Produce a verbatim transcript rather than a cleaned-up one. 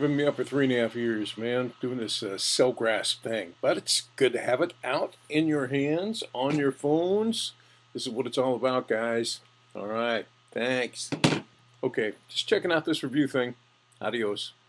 Been me up for three and a half years, man, doing this uh, cell grasp thing. But it's good to have it out in your hands, on your phones. This is what it's all about, guys. All right, thanks. Okay, just checking out this review thing. Adios.